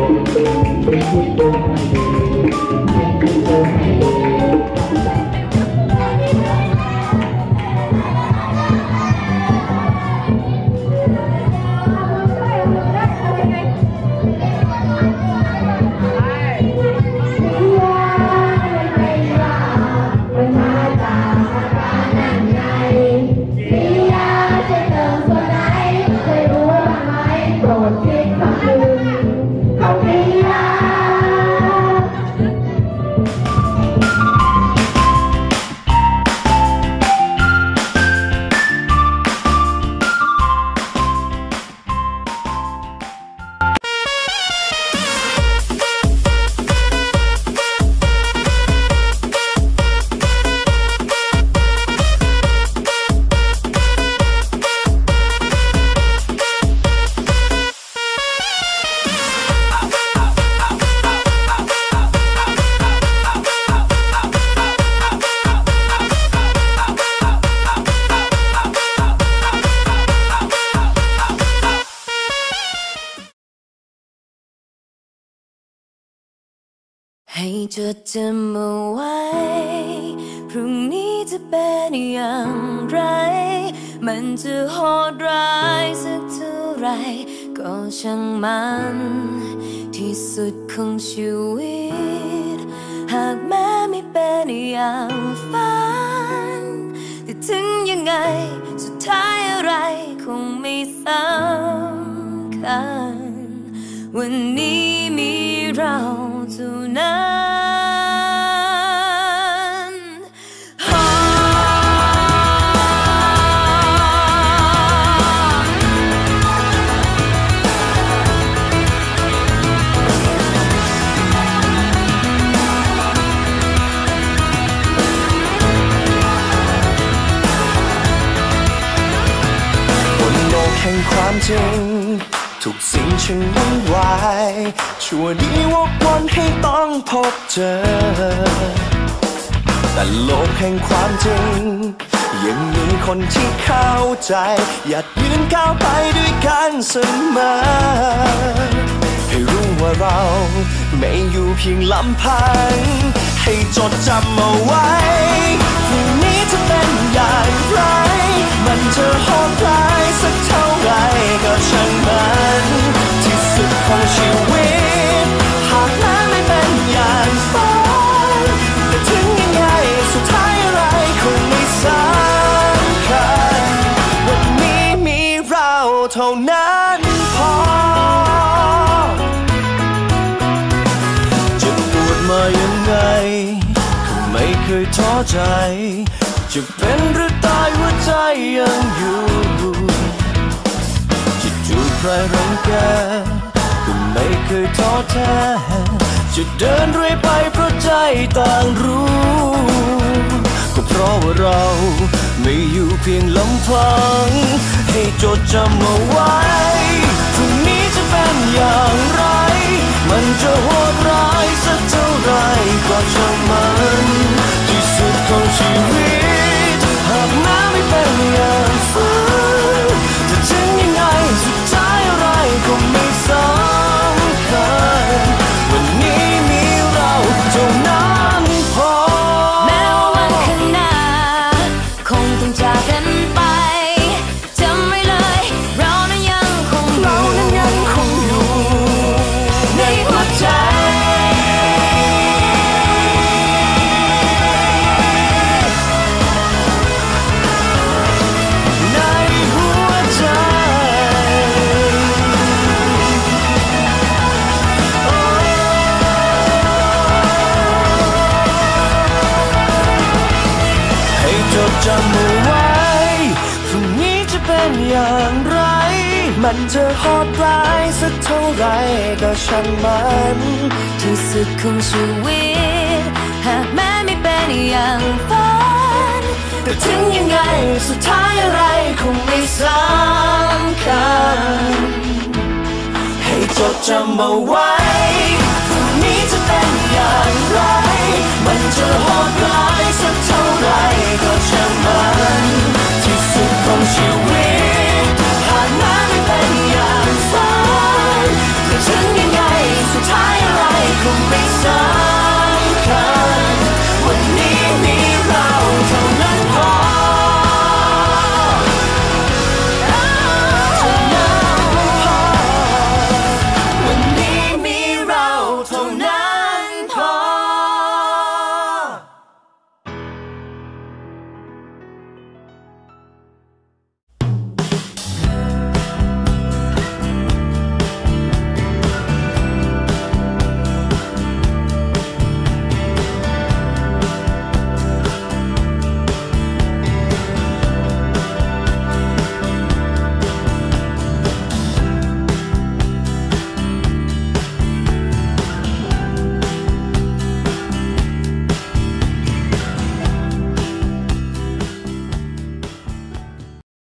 ให้จดจำเอาไว้พรุ่งนี้จะเป็นอย่างไรมันจะโหดร้ายสักเท่าไรก็ช่างมันที่สุดของชีวิตหากแม้ไม่เป็นอย่างฝันแต่ถึงยังไงสุดท้ายอะไรคงไม่สำคัญวันนี้มีเราเท่านั้นแห่งความจริงทุกสิ่งช่างวุ่นวายชั่วดีวกวนให้ต้องพบเจอแต่โลกแห่งความจริงยังมีคนที่เข้าใจอยากยืนก้าวไปด้วยกันเสมอให้รู้ว่าเราไม่อยู่เพียงลำพังให้จดจำเอาไว้พรุ่งนี้จะเป็นอย่างไรมันจะโหดร้ายสักเท่าไรก็ช่างมันที่สุดของชีวิตหากแม้ไม่เป็นอย่างฝันแต่ถึงยังไงสุดท้ายอะไรคงไม่สำคัญวันนี้มีเราเท่านั้นพอจะปวดมายังไงก็ไม่เคยท้อใจจะเป็นหรือตายหัวใจยังอยู่จะถูกใครรังแกก็ไม่เคยท้อแท้จะเดินเรื่อยไปเพราะใจต่างรู้ก็เพราะว่าเราไม่อยู่เพียงลำพังให้จดจำเอาไว้พรุ่งนี้จะเป็นอย่างไรมันจะโหดร้ายสักเท่าไรก็ช่างมันที่สุดของชีวิตหากแม้ไม่เป็นอย่างฝันจะถึงยังไงสุดท้ายอะไรก็ไม่สำคัญวันนี้มีเราเท่านั้นพอแม้ว่าวันข้างหน้าคงต้องจากกันไปจำไว้เลยเรานั้นยังคงอยู่ในหัวใจจำเอาไว้พรุ่งนี้จะเป็นอย่างไรมันจะโหดร้ายสักเท่าไรก็ช่างมันที่สุดของชีวิตหากแม้ไม่เป็นอย่างฝันแต่ถึงยังไงสุดท้ายอะไรคงไม่สำคัญให้จดจำเอาไว้พรุ่งนี้จะเป็นอย่างไรมันจะโหดร้ายสักเท่าไรก็ช่างมันที่สุดของชีวิต